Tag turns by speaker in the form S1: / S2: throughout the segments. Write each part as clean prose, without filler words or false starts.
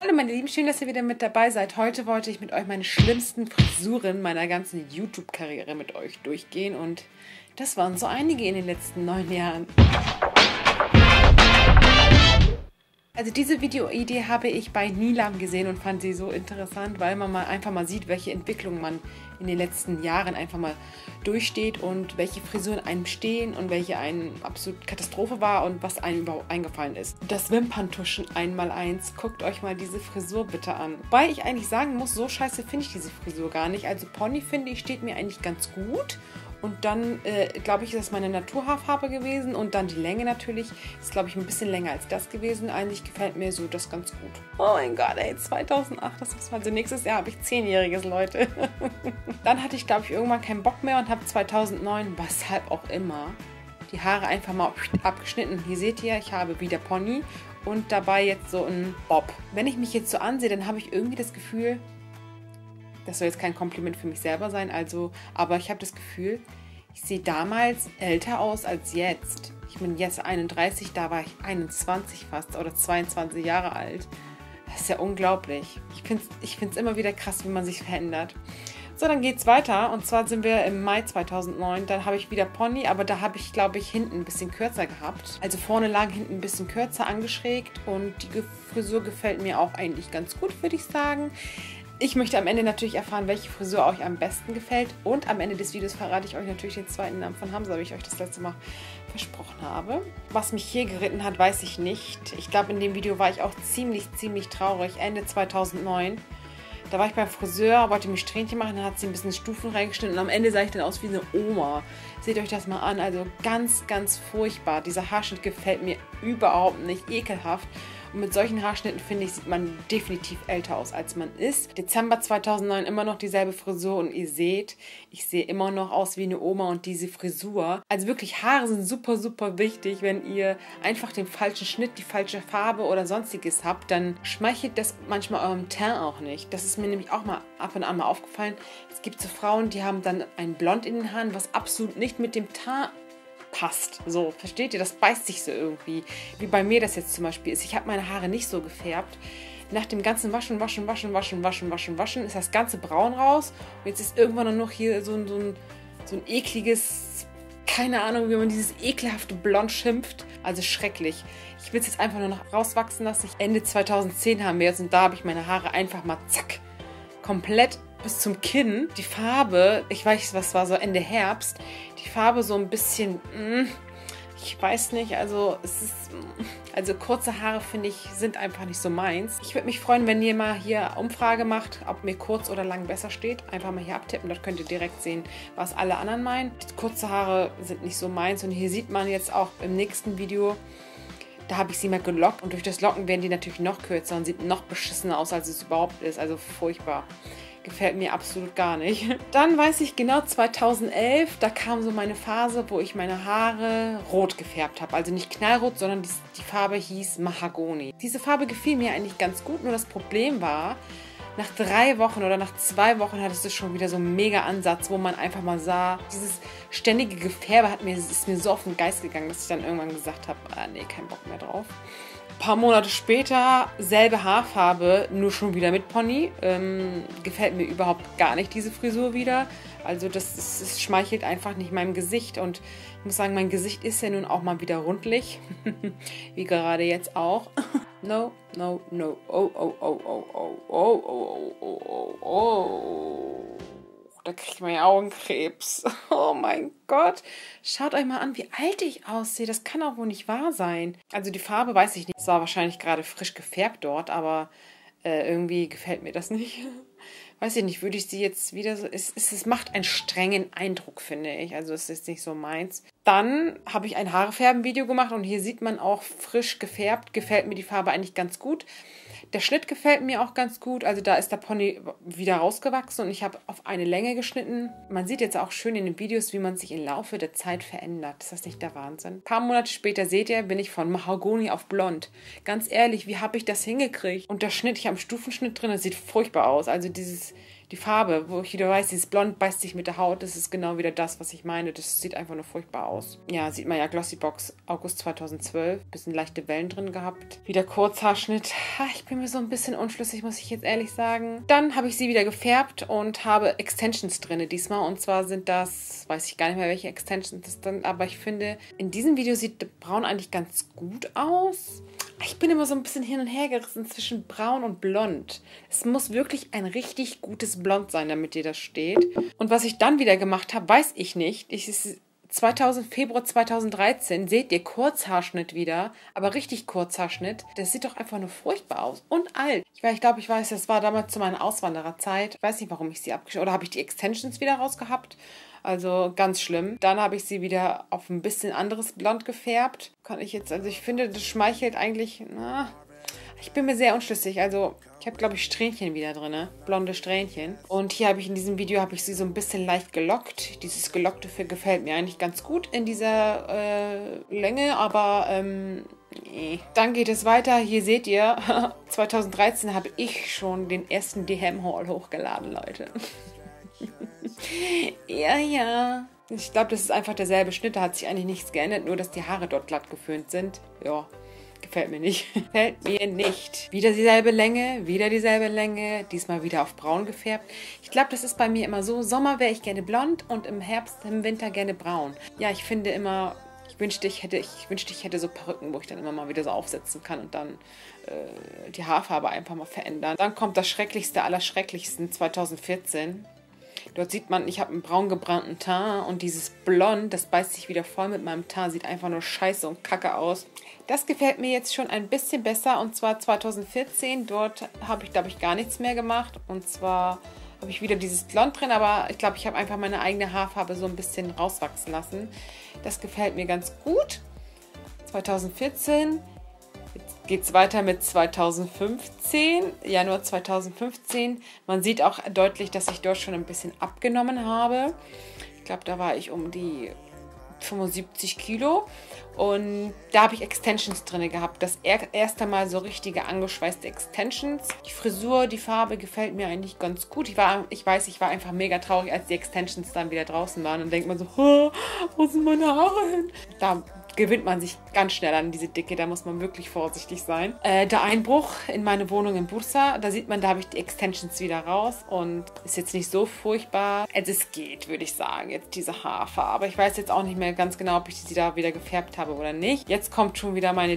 S1: Hallo meine Lieben, schön, dass ihr wieder mit dabei seid. Heute wollte ich mit euch meine schlimmsten Frisuren meiner ganzen YouTube-Karriere mit euch durchgehen und das waren so einige in den letzten 9 Jahren. Also diese Videoidee habe ich bei Nilam gesehen und fand sie so interessant, weil man einfach mal sieht, welche Entwicklung man in den letzten Jahren einfach mal durchsteht und welche Frisuren einem stehen und welche eine absolute Katastrophe war und was einem überhaupt eingefallen ist. Das Wimperntuschen 1x1, guckt euch mal diese Frisur bitte an. Wobei ich eigentlich sagen muss, so scheiße finde ich diese Frisur gar nicht. Also Pony finde ich, steht mir eigentlich ganz gut. Und dann, glaube ich, ist das meine Naturhaarfarbe gewesen. Und dann die Länge natürlich. Ist, glaube ich, ein bisschen länger als das gewesen. Eigentlich gefällt mir so das ganz gut. Oh mein Gott, ey, 2008, das ist also nächstes Jahr habe ich 10-jähriges, Leute. Dann hatte ich, glaube ich, irgendwann keinen Bock mehr und habe 2009, weshalb auch immer, die Haare einfach mal abgeschnitten. Hier seht ihr, ich habe wieder Pony und dabei jetzt so ein Bob. Wenn ich mich jetzt so ansehe, dann habe ich irgendwie das Gefühl, das soll jetzt kein Kompliment für mich selber sein, aber ich habe das Gefühl, ich sehe damals älter aus als jetzt. Ich bin jetzt 31, da war ich 21 fast oder 22 Jahre alt. Das ist ja unglaublich. Ich find's immer wieder krass, wie man sich verändert. So, dann geht's weiter und zwar sind wir im Mai 2009. Dann habe ich wieder Pony, aber da habe ich, glaube ich, hinten ein bisschen kürzer gehabt. Also vorne lang, hinten ein bisschen kürzer angeschrägt und die Frisur gefällt mir auch eigentlich ganz gut, würde ich sagen. Ich möchte am Ende natürlich erfahren, welche Frisur euch am besten gefällt. Und am Ende des Videos verrate ich euch natürlich den zweiten Namen von Hamza, wie ich euch das letzte Mal versprochen habe. Was mich hier geritten hat, weiß ich nicht. Ich glaube, in dem Video war ich auch ziemlich traurig. Ende 2009. Da war ich beim Friseur, wollte mir Strähnchen machen, dann hat sie ein bisschen Stufen reingeschnitten und am Ende sah ich dann aus wie eine Oma. Seht euch das mal an, also ganz furchtbar. Dieser Haarschnitt gefällt mir überhaupt nicht, ekelhaft. Und mit solchen Haarschnitten, finde ich, sieht man definitiv älter aus, als man ist. Dezember 2009 immer noch dieselbe Frisur und ihr seht, ich sehe immer noch aus wie eine Oma und diese Frisur. Also wirklich, Haare sind super wichtig. Wenn ihr einfach den falschen Schnitt, die falsche Farbe oder sonstiges habt, dann schmeichelt das manchmal eurem Teint auch nicht. Das ist mir nämlich auch mal ab und an mal aufgefallen. Es gibt so Frauen, die haben dann ein Blond in den Haaren, was absolut nicht mit dem Teint passt. So, versteht ihr? Das beißt sich so irgendwie. Wie bei mir das jetzt zum Beispiel ist. Ich habe meine Haare nicht so gefärbt. Nach dem ganzen Waschen ist das ganze Braun raus. Und jetzt ist irgendwann nur noch hier so ein ekliges, keine Ahnung, wie man dieses ekelhafte Blond schimpft. Also schrecklich. Ich will es jetzt einfach nur noch rauswachsen lassen. Ende 2010 haben wir jetzt und da habe ich meine Haare einfach mal zack, komplett bis zum Kinn. Die Farbe, ich weiß, was war so Ende Herbst, die Farbe so ein bisschen, ich weiß nicht, also kurze Haare, finde ich, sind einfach nicht so meins. Ich würde mich freuen, wenn ihr mal hier Umfrage macht, ob mir kurz oder lang besser steht. Einfach mal hier abtippen, dort könnt ihr direkt sehen, was alle anderen meinen. Kurze Haare sind nicht so meins und hier sieht man jetzt auch im nächsten Video, da habe ich sie mal gelockt und durch das Locken werden die natürlich noch kürzer und sieht noch beschissener aus, als es überhaupt ist. Also furchtbar. Gefällt mir absolut gar nicht. Dann weiß ich genau, 2011, da kam so meine Phase, wo ich meine Haare rot gefärbt habe. Also nicht knallrot, sondern die Farbe hieß Mahagoni. Diese Farbe gefiel mir eigentlich ganz gut, nur das Problem war, nach 3 Wochen oder nach 2 Wochen hattest du schon wieder so einen mega Ansatz, wo man einfach mal sah, dieses ständige Gefärbe ist mir so auf den Geist gegangen, dass ich dann irgendwann gesagt habe, nee, kein Bock mehr drauf. Ein paar Monate später, selbe Haarfarbe, nur schon wieder mit Pony. Gefällt mir überhaupt gar nicht, diese Frisur wieder. Also das schmeichelt einfach nicht meinem Gesicht. Und ich muss sagen, mein Gesicht ist ja nun auch mal wieder rundlich. Wie gerade jetzt auch. No. Oh. Da kriegt man ja Augenkrebs. Oh mein Gott. Schaut euch mal an, wie alt ich aussehe. Das kann auch wohl nicht wahr sein. Also die Farbe weiß ich nicht. Es war wahrscheinlich gerade frisch gefärbt dort, aber irgendwie gefällt mir das nicht. Weiß ich nicht, würde ich sie jetzt wieder so... Es macht einen strengen Eindruck, finde ich. Also es ist nicht so meins. Dann habe ich ein Haarefärben-Video gemacht und hier sieht man auch frisch gefärbt. Gefällt mir die Farbe eigentlich ganz gut. Der Schnitt gefällt mir auch ganz gut. Also da ist der Pony wieder rausgewachsen und ich habe auf eine Länge geschnitten. Man sieht jetzt auch schön in den Videos, wie man sich im Laufe der Zeit verändert. Ist das nicht der Wahnsinn? Ein paar Monate später, seht ihr, bin ich von Mahagoni auf Blond. Ganz ehrlich, wie habe ich das hingekriegt? Und der Schnitt, ich habe einen Stufenschnitt drin, das sieht furchtbar aus. Also die Farbe, wo ich wieder weiß, dieses Blond beißt sich mit der Haut, das ist genau wieder das, was ich meine. Das sieht einfach nur furchtbar aus. Ja, sieht man ja, Glossybox August 2012. Bisschen leichte Wellen drin gehabt. Wieder Kurzhaarschnitt. Ich bin mir so ein bisschen unschlüssig, muss ich jetzt ehrlich sagen. Dann habe ich sie wieder gefärbt und habe Extensions drin diesmal. Und zwar sind das, weiß ich gar nicht mehr, welche Extensions das sind, aber ich finde, in diesem Video sieht braun eigentlich ganz gut aus. Ich bin immer so ein bisschen hin und her gerissen zwischen braun und blond. Es muss wirklich ein richtig gutes Blond sein, damit dir das steht. Und was ich dann wieder gemacht habe, weiß ich nicht. Februar 2013, seht ihr, Kurzhaarschnitt wieder, aber richtig Kurzhaarschnitt. Das sieht doch einfach nur furchtbar aus und alt. Ich glaube, das war damals zu meiner Auswandererzeit. Ich weiß nicht, warum ich sie abgeschnitten habe. Oder habe ich die Extensions wieder rausgehabt? Also ganz schlimm. Dann habe ich sie wieder auf ein bisschen anderes Blond gefärbt. Ich finde, das schmeichelt eigentlich, ich bin mir sehr unschlüssig. Also ich habe, glaube ich, Strähnchen wieder drin, blonde Strähnchen. Und hier in diesem Video habe ich sie so ein bisschen leicht gelockt. Dieses Gelockte gefällt mir eigentlich ganz gut in dieser Länge, aber dann geht es weiter. Hier seht ihr, 2013 habe ich schon den ersten DM-Haul hochgeladen, Leute. Ja. Ich glaube, das ist einfach derselbe Schnitt. Da hat sich eigentlich nichts geändert, nur dass die Haare dort glatt geföhnt sind. Ja, gefällt mir nicht. Gefällt mir nicht. Wieder dieselbe Länge. Diesmal wieder auf braun gefärbt. Ich glaube, das ist bei mir immer so. Sommer wäre ich gerne blond und im Herbst, im Winter gerne braun. Ja, ich finde immer, ich wünschte, ich hätte so Perücken, wo ich dann immer mal wieder so aufsetzen kann und dann die Haarfarbe einfach mal verändern. Dann kommt das Schrecklichste aller Schrecklichsten, 2014. Dort sieht man, ich habe einen braun gebrannten Teint und dieses Blond, das beißt sich wieder voll mit meinem Teint, sieht einfach nur scheiße und kacke aus. Das gefällt mir jetzt schon ein bisschen besser und zwar 2014. Dort habe ich, glaube ich, gar nichts mehr gemacht und zwar habe ich wieder dieses Blond drin, aber ich glaube, ich habe einfach meine eigene Haarfarbe so ein bisschen rauswachsen lassen. Das gefällt mir ganz gut. 2014. Jetzt geht es weiter mit 2015, Januar 2015. Man sieht auch deutlich, dass ich dort schon ein bisschen abgenommen habe. Ich glaube, da war ich um die 75 Kilo. Und da habe ich Extensions drin gehabt. Das erste Mal so richtige angeschweißte Extensions. Die Frisur, die Farbe gefällt mir eigentlich ganz gut. Ich war einfach mega traurig, als die Extensions dann wieder draußen waren. Und denkt man so, wo sind meine Haare hin? Da gewöhnt man sich ganz schnell an diese Dicke, da muss man wirklich vorsichtig sein. Der Einbruch in meine Wohnung in Bursa, da sieht man, da habe ich die Extensions wieder raus und ist jetzt nicht so furchtbar. Es geht, würde ich sagen, jetzt diese Haarfarbe. Ich weiß jetzt auch nicht mehr ganz genau, ob ich sie da wieder gefärbt habe oder nicht. Jetzt kommt schon wieder meine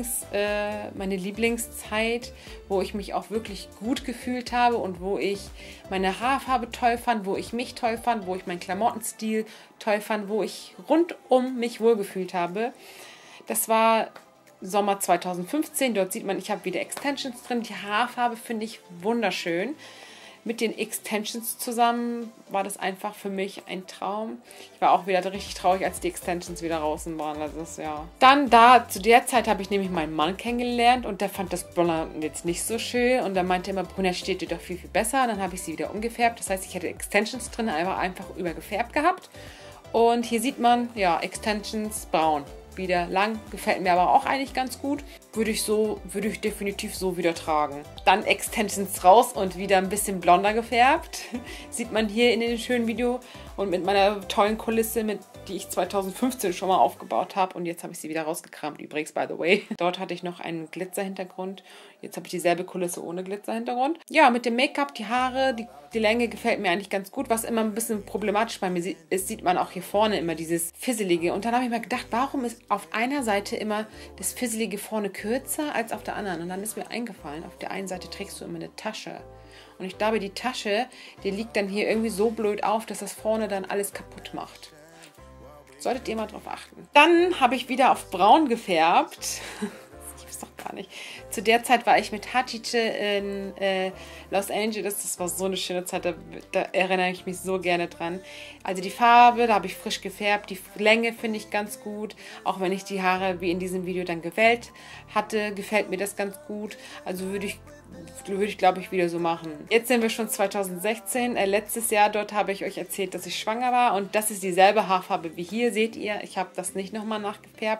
S1: Lieblingszeit, wo ich mich auch wirklich gut gefühlt habe und wo ich meine Haarfarbe toll fand, wo ich mich toll fand, wo ich meinen Klamottenstil toll fand, wo ich rundum mich wohlgefühlt habe. Das war Sommer 2015. Dort sieht man, ich habe wieder Extensions drin. Die Haarfarbe finde ich wunderschön. Mit den Extensions zusammen war das einfach für mich ein Traum. Ich war auch wieder richtig traurig, als die Extensions wieder draußen waren. Also das, ja. Dann zu der Zeit habe ich nämlich meinen Mann kennengelernt und der fand das Blond jetzt nicht so schön. Und der meinte immer, Brunette steht dir doch viel, viel besser. Dann habe ich sie wieder umgefärbt. Das heißt, ich hätte Extensions drin, einfach übergefärbt gehabt. Und hier sieht man, ja, Extensions braun. Wieder lang, gefällt mir aber auch eigentlich ganz gut. Würde ich definitiv so wieder tragen. Dann Extensions raus und wieder ein bisschen blonder gefärbt. Sieht man hier in dem schönen Video. Und mit meiner tollen Kulisse, die ich 2015 schon mal aufgebaut habe. Und jetzt habe ich sie wieder rausgekramt, übrigens, by the way. Dort hatte ich noch einen Glitzerhintergrund. Jetzt habe ich dieselbe Kulisse ohne Glitzerhintergrund. Ja, mit dem Make-up, die Haare, die Länge gefällt mir eigentlich ganz gut. Was immer ein bisschen problematisch bei mir ist, sieht man auch hier vorne immer dieses Fisselige. Und dann habe ich mir gedacht, warum ist auf einer Seite immer das Fisselige vorne kürzer als auf der anderen? Und dann ist mir eingefallen, auf der einen Seite trägst du immer eine Tasche. Und ich glaube, die Tasche, die liegt dann hier irgendwie so blöd auf, dass das vorne dann alles kaputt macht. Solltet ihr mal drauf achten. Dann habe ich wieder auf braun gefärbt. Das gibt's doch gar nicht. Zu der Zeit war ich mit Hatice in Los Angeles. Das war so eine schöne Zeit, da erinnere ich mich so gerne dran. Also die Farbe, da habe ich frisch gefärbt. Die Länge finde ich ganz gut. Auch wenn ich die Haare wie in diesem Video dann gewellt hatte, gefällt mir das ganz gut. Also würde ich, glaube ich, wieder so machen. Jetzt sind wir schon 2016. Letztes Jahr, dort habe ich euch erzählt, dass ich schwanger war. Und das ist dieselbe Haarfarbe wie hier. Seht ihr, ich habe das nicht nochmal nachgefärbt.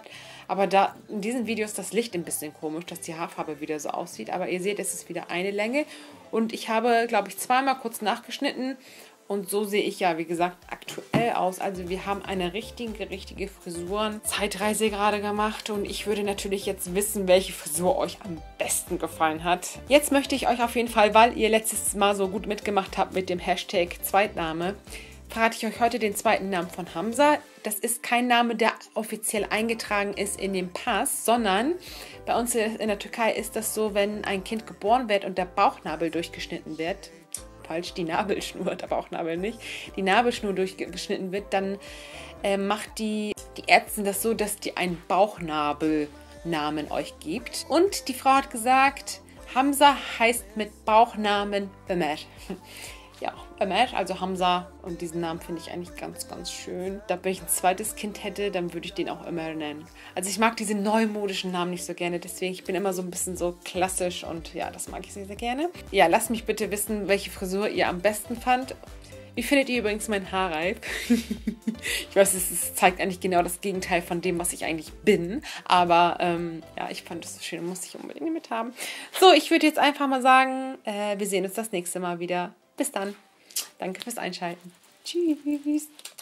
S1: Aber da in diesen Videos ist das Licht ein bisschen komisch, dass die Haarfarbe wieder so aussieht. Aber ihr seht, es ist wieder eine Länge. Und ich habe, glaube ich, zweimal kurz nachgeschnitten. Und so sehe ich ja, wie gesagt, aktuell aus. Also wir haben eine richtige Frisuren-Zeitreise gerade gemacht. Und ich würde natürlich jetzt wissen, welche Frisur euch am besten gefallen hat. Jetzt möchte ich euch auf jeden Fall, weil ihr letztes Mal so gut mitgemacht habt mit dem Hashtag Zweitname, verrate ich euch heute den zweiten Namen von Hamza. Das ist kein Name, der offiziell eingetragen ist in dem Pass, sondern bei uns in der Türkei ist das so, wenn ein Kind geboren wird und der Bauchnabel durchgeschnitten wird, falsch, die Nabelschnur, der Bauchnabel nicht, die Nabelschnur durchgeschnitten wird, dann macht die Ärztin das so, dass die einen Bauchnabelnamen euch gibt. Und die Frau hat gesagt, Hamza heißt mit Bauchnamen Ömer. Ja, Ömer, also Hamza, und diesen Namen finde ich eigentlich ganz schön. Da, wenn ich ein zweites Kind hätte, dann würde ich den auch Ömer nennen. Also ich mag diese neumodischen Namen nicht so gerne, deswegen ich bin immer so ein bisschen so klassisch und ja, das mag ich sehr gerne. Ja, lasst mich bitte wissen, welche Frisur ihr am besten fand. Wie findet ihr übrigens mein Haarreif? Ich weiß, es zeigt eigentlich genau das Gegenteil von dem, was ich eigentlich bin. Aber ja, ich fand es so schön und musste ich unbedingt mit haben. So, ich würde jetzt einfach mal sagen, wir sehen uns das nächste Mal wieder. Bis dann. Danke fürs Einschalten. Tschüss.